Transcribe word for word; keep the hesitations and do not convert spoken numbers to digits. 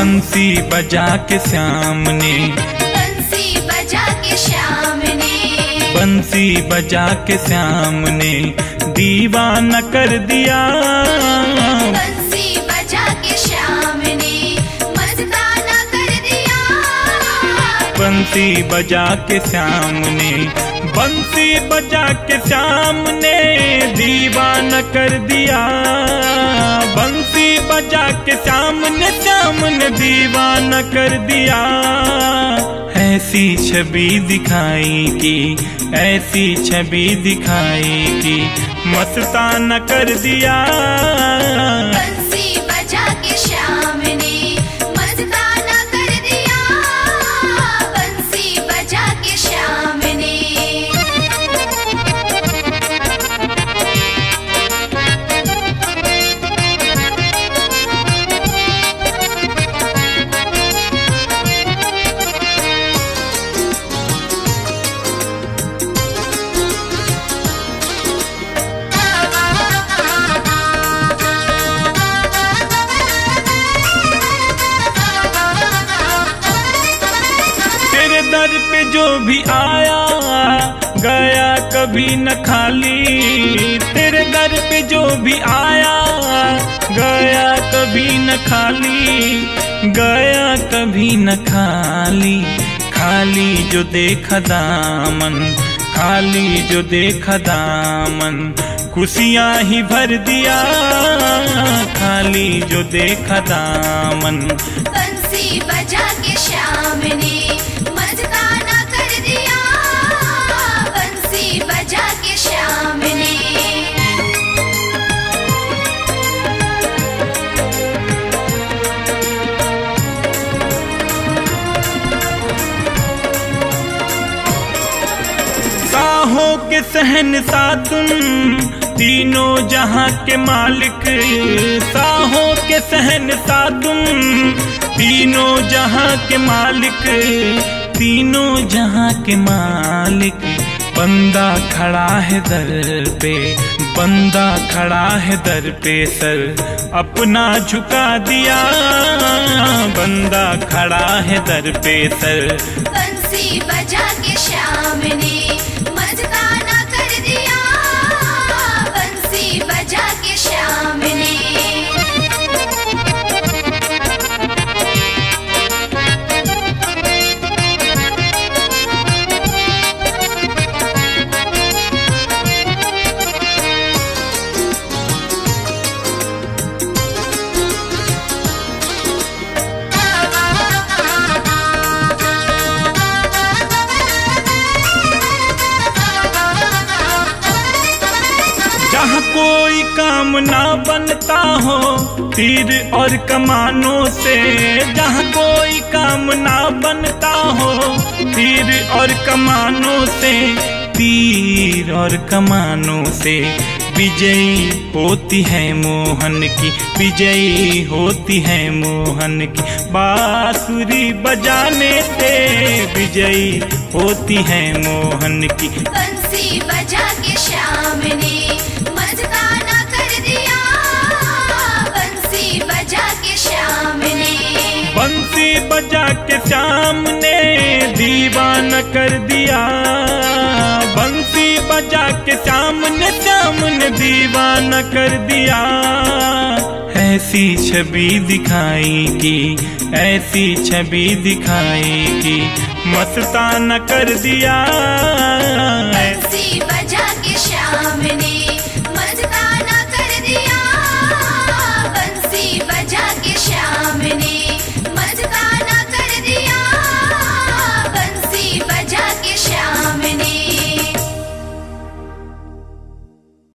बंसी बजा के श्याम ने, बंसी बजा के श्याम ने, बंसी बजा के श्याम ने दीवाना कर दिया। बंसी बजा के श्याम ने मस्ताना कर दिया। बंसी बजा के श्याम ने, बंसी बजा के श्याम ने दीवाना कर दिया। बंसी बजा के श्याम ने, श्याम ने दीवाना कर दिया। ऐसी छवि दिखाई की, ऐसी छवि दिखाई की मस्ताना कर दिया। बंसी बजा के श्याम ने मस्ताना कर दिया। बंसी बजा के श्याम ने। दर पे जो भी आया गया कभी न खाली। तेरे दर पे जो भी आया गया कभी न खाली, गया कभी न खाली। खाली जो देखा दामन, खाली जो देखा दामन खुशियाँ ही भर दिया। खाली जो देखा दामन। बंसी बजा के श्याम ने मस्ताना कर दिया। बंसी बजा के श्याम ने। साहों के शहंशाह तुम, तीनों जहां के मालिक। साहों के शहंशाह तुम, तीनों जहां के मालिक। तीनों जहां के मालिक। बंदा खड़ा है दर पे, बंदा खड़ा है दर पे, सर अपना झुका दिया। बंदा खड़ा है दर पे, सर। बंसी बजा के श्याम ने मस्ताना कर दिया। बंसी बजा के श्याम ने। जहाँ कोई काम ना बनता हो तीर और कमानों से। जहाँ कोई काम ना बनता हो तीर और कमानों से। तीर और कमानों से विजयी होती है मोहन की, विजयी होती है मोहन की। बांसुरी बजाने से विजयी होती है मोहन की। बंसी बजा के श्याम ने मस्ताना कर दिया। बंसी बजा के श्याम ने। बंसी बजा के श्याम ने दीवाना कर दिया। बंसी बजा के श्याम ने, श्याम ने दीवाना कर दिया। ऐसी छवि दिखाई की, ऐसी छवि दिखाई की मस्ताना कर दिया। बंसी